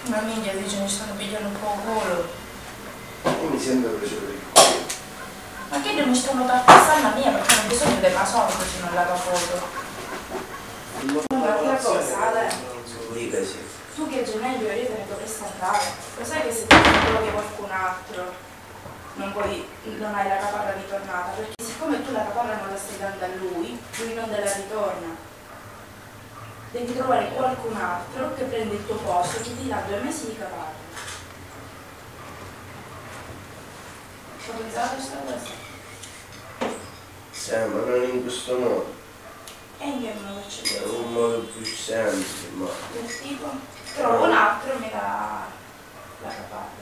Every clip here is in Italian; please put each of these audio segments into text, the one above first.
Ma minchia dice mi stanno pigliando un po' il culo. Io mi sento preso per il culo. Ma che non mi stanno tartassando mia perché non ho bisogno della sola così non lava foto. Un'altra cosa, Ale. Dica sì. Tu che gennaio io te ne dovresti andare. Lo sai che se ti trovi qualcun altro non hai la caparra ritornata, perché siccome tu la caparra non la stai dando a lui non te la ritorna. Devi trovare qualcun altro che prende il tuo posto, che ti dà 2 mesi di caparra. Ho pensato a questa cosa. Sì, ma non in questo modo. E in che modo c'è? È un modo più semplice, ma... Del tipo? Trovo un altro e mi dà la caparra.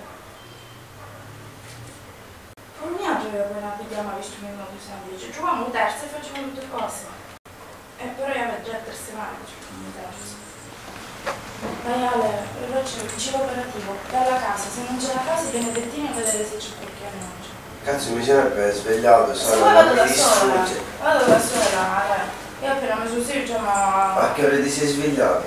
Ogni altro che poi la vediamo visto in modo semplice. Troviamo un terzo e facciamo 2 cose. E però io avevo già 3 settimane che facciamo un terzo. Dai Ale, faccio il cibo operativo. Dalla casa, se non c'è la casa viene Bettini a vedere se c'è qualche annuncio. Cazzo mi sarebbe svegliato, Se vuoi vado da sola. Vado da sola, Ale. Io appena mi sono svegliata ma... A che ora ti sei svegliato?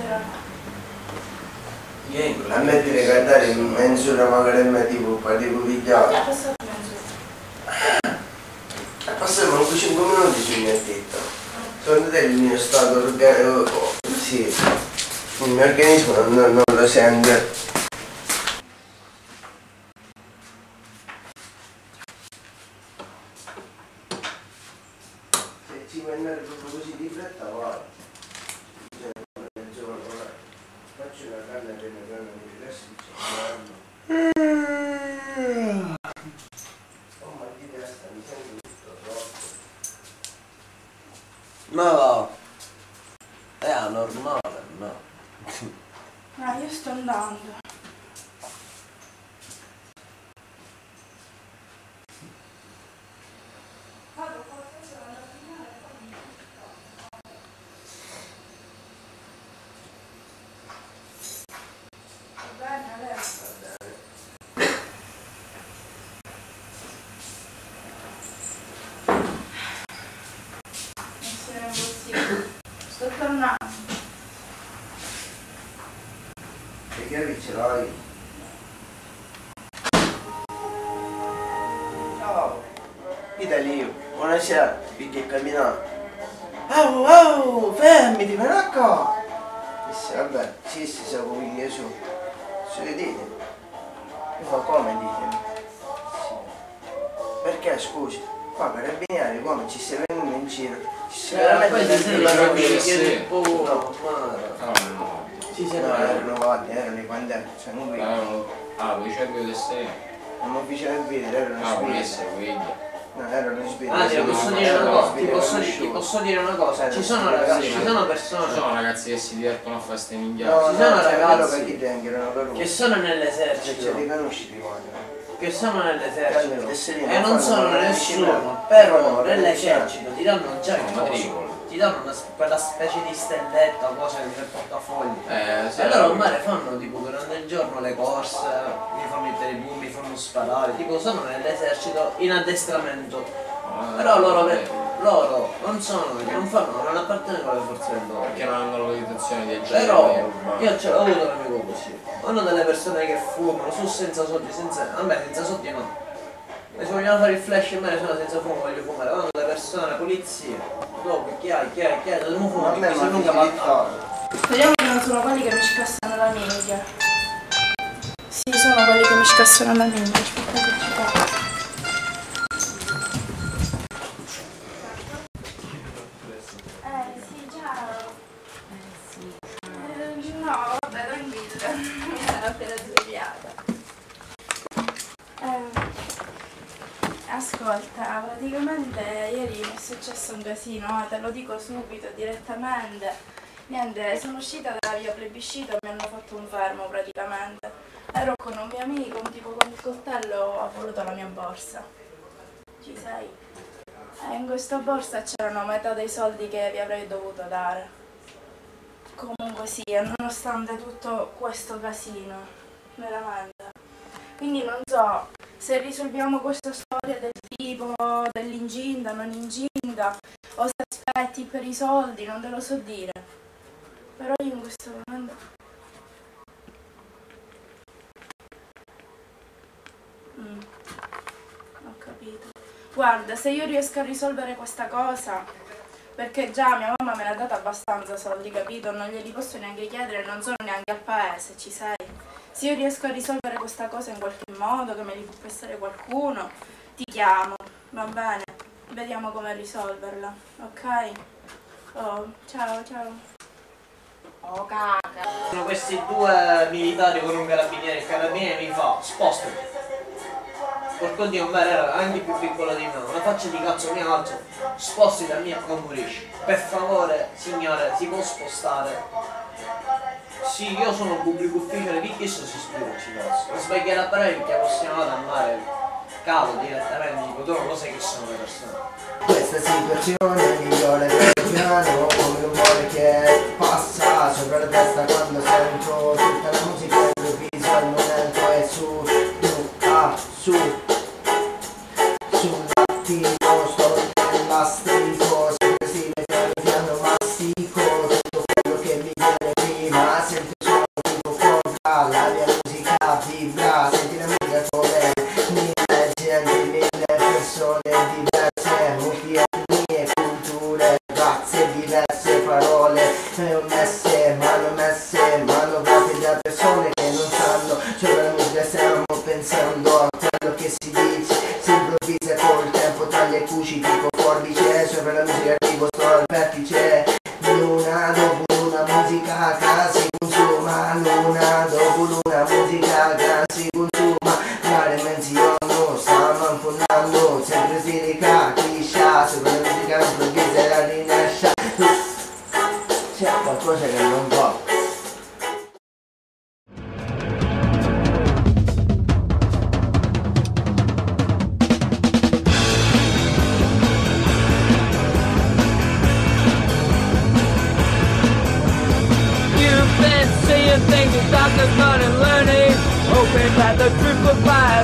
Sera. A me ti ricordare in mezz'ora magari me tipo pigliato. È passato mezz'ora. È passato manco 5 minuti sul mio tetto. Secondo te il mio stato organico... Sì, il mio organismo non lo sente. Se ci vuoi andare proprio così di fretta, vai. Faccio una canna piena di classici. Oh, ma di testa mi sento tutto troppo. No, è anormale, no. Ma io sto andando. Sto tornando. Le chiavi ce l'hai? Ciao! Italio, buonasera, picchi e camminare. Oh, fermiti, vieni qua! Disse, vabbè, sì, siamo qui su. Su di dite. Io fa come ditemi? Sì. Perché, scusi? Qua carabinieri, come ci stai venendo in giro? Ci stai veramente sembra che che no, no. Ci no, sembra. erano fatti, erano i quanti, sono qui. Ah, vuoi c'è quello di sé? Non mi fece vedere, erano Ah, vuoi spiriti. essere quelli? No, erano spiriti. Ah, ti no, posso no, dire una no, cosa, no, ti no, posso dire una cosa, ci sono sì, ragazzi, sì, ci ma- sono Ci persone sono ragazzi che si divertono a fare ste No, minchiate. Ci sono no, ragazzi che ti erano loro. che sono Se ci nell'esercito, riconosci di quando. che sono nell'esercito tesserino, e non fanno sono una nessuno, disciplina. però Fanno nell'esercito ti danno già il No, coso, matricolo. ti danno quella specie di stelletta o cosa nel portafogli. Sì, E allora ormai fanno tipo durante il giorno le corse, mi fanno mettere i pugni, mi fanno sparare, tipo sono nell'esercito in addestramento. Però loro non sono, non appartengono alle forze dell'ordine. Perché non hanno l'autorizzazione di agire Però nei urbani. io ho avuto un amico così. Hanno delle persone che fumano su senza soldi, a me senza soldi no. E se vogliono fare il flash in me sono senza fumo, voglio fumare. Vanno delle persone, polizie, dopo chi hai, dobbiamo Ma a fumare, me perché se mi nunca ha va. Speriamo che non sono quelli che mi scassano la minchia. Sì, sono quelli che mi scassano la minchia. Aspetta che ci vado. Sì, ciao. No, vabbè, tranquilla. Mi ero appena svegliata. Ascolta, praticamente ieri mi è successo un casino, te lo dico subito, direttamente. Niente, sono uscita dalla via plebiscito e mi hanno fatto un fermo praticamente. Ero con un mio amico, un tipo con il coltello ha voluto la mia borsa. Ci sei? E in questa borsa c'erano metà dei soldi che vi avrei dovuto dare. Comunque sia, nonostante tutto questo casino, veramente. Quindi non so, se risolviamo questa storia del tipo dell'inginda, non inginda, o se aspetti per i soldi, non te lo so dire. Però io in questo momento... Ho capito. Guarda, se io riesco a risolvere questa cosa, perché già mia mamma me ne ha dato abbastanza soldi, capito? Non glieli posso neanche chiedere, non sono neanche al paese, ci sei? Se io riesco a risolvere questa cosa in qualche modo, che me li può prestare qualcuno, ti chiamo, va bene? Vediamo come risolverla, ok? Oh, ciao, ciao. Oh caga. Sono questi due militari con un carabiniere, il carabiniere mi fa spostati. Porco Dio, un era anche più piccolo di me, una faccia di cazzo mi alzo, sposti da me e congurisci. Per favore, signore, si può spostare? Sì, io sono un pubblico ufficiale, di chi si sbirci cazzo? Non sbagliare a breve perché possiamo andare cavo direttamente, dico tu non sai chi sono le persone. Questa situazione migliore per il piano, come un vuole che passa sopra la testa quando sento tutta la musica improvvisa, il momento è su, sul attimo, sto nell'astrico, sempre stile piano piano mastico, tutto quello che mi viene prima, sento il suono tipo contra, la mia musica vibra, senti la musica come mille gente, mille persone diverse, molti etnie, culture, razze diverse, parole messe, manovrate da persone che non sanno, cioè la musica stiamo pensando a quello che si dice, si improvvisa col tempo tra le cuci tipo forbice, sopra la musica tipo sto al vertice, luna dopo luna musica che si consuma, luna dopo luna musica che si consuma, la dimensione sta manfonando, sempre si ricachiscia, sopra la musica improvvisa la rinescia, c'è qualcosa che non va. Things the doctor's not in learning, hoping that the truth will pass.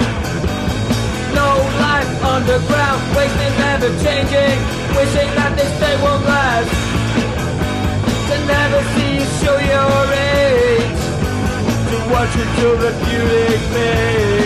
No life underground, wasting, never changing, wishing that this day won't last. To never see you show your age, to watch you till the beauty fades.